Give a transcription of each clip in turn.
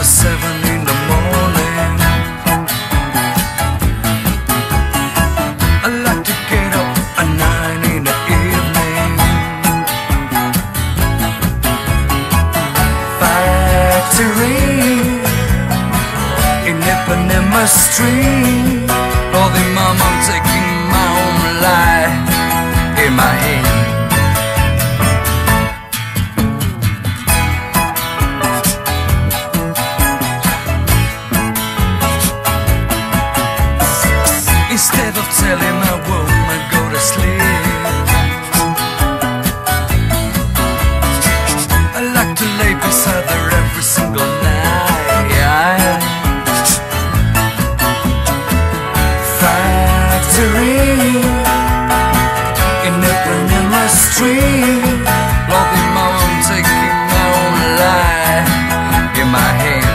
7 in the morning. I like to get up at 9 in the evening. Factory in Ipanema Street. Oh, the mom, I'm taking my own life in my hand. Instead of telling my woman go to sleep, I like to lay beside her every single night. Factory in Ipanema Street. Lord, the mom, I'm taking my own life in my hand.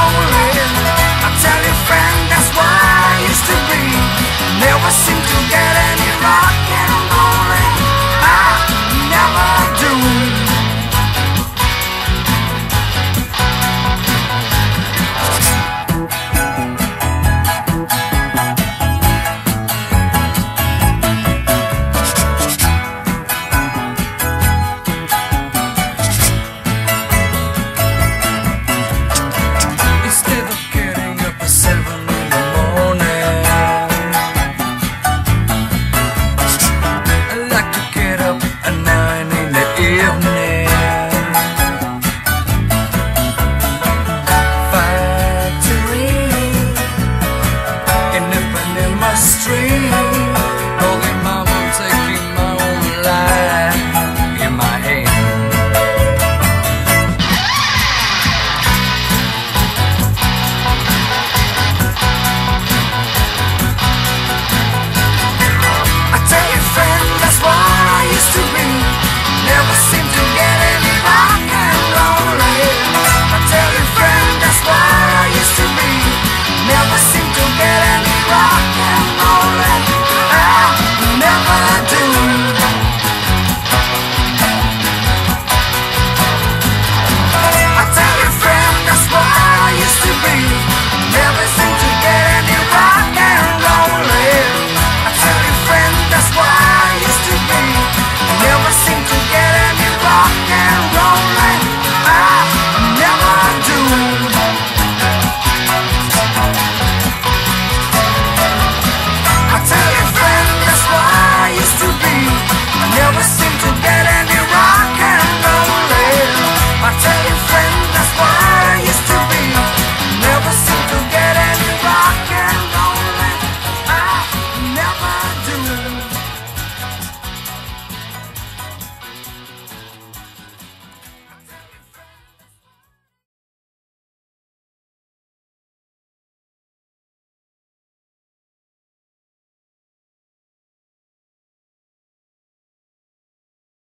Never seem to get